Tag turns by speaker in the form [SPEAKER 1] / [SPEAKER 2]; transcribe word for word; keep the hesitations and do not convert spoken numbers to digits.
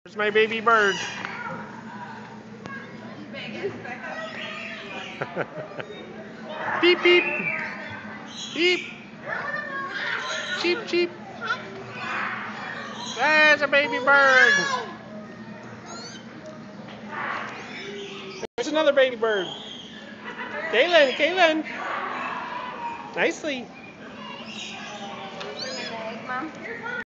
[SPEAKER 1] There's my baby bird. Beep, beep. Beep. Cheep, cheep. There's a baby bird. There's another baby bird. Kaylin, Kaylin. Nicely.